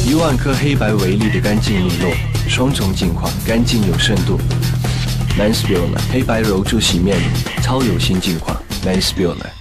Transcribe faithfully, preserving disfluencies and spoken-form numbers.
一万颗黑白为例的干净利落，双重净化，干净有深度。Mansfield 黑白柔珠洗面乳，超有新净化。Mansfield。